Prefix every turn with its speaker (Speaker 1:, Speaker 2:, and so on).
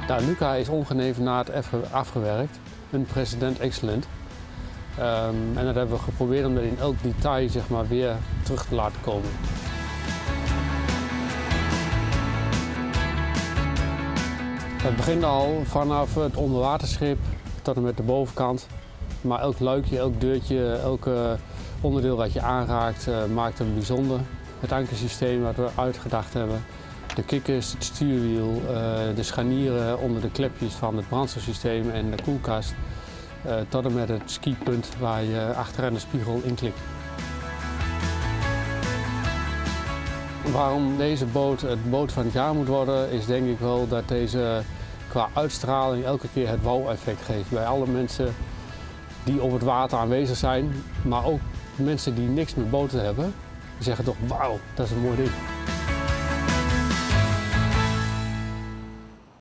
Speaker 1: Nou, Nuka is ongenevenaard afgewerkt, een President Excellent. En dat hebben we geprobeerd om dat in elk detail zeg maar, weer terug te laten komen. Het begint al vanaf het onderwaterschip tot en met de bovenkant. Maar elk luikje, elk deurtje, elk onderdeel wat je aanraakt maakt hem bijzonder. Het ankersysteem wat we uitgedacht hebben, de kikkers, het stuurwiel, de scharnieren onder de klepjes van het brandstofsysteem en de koelkast. Tot en met het skipunt waar je achteraan de spiegel in klikt. Waarom deze boot het boot van het jaar moet worden, is denk ik wel dat deze qua uitstraling elke keer het wow-effect geeft bij alle mensen die op het water aanwezig zijn, maar ook mensen die niks met boten hebben, die zeggen toch wauw, dat is een mooi ding.